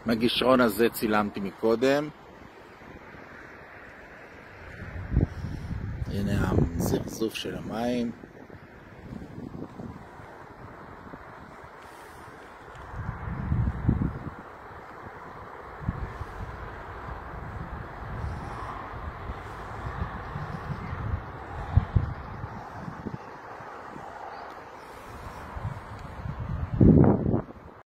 מהגישרון הזה צילמתי מקודם. הנה הזרזוף של המים.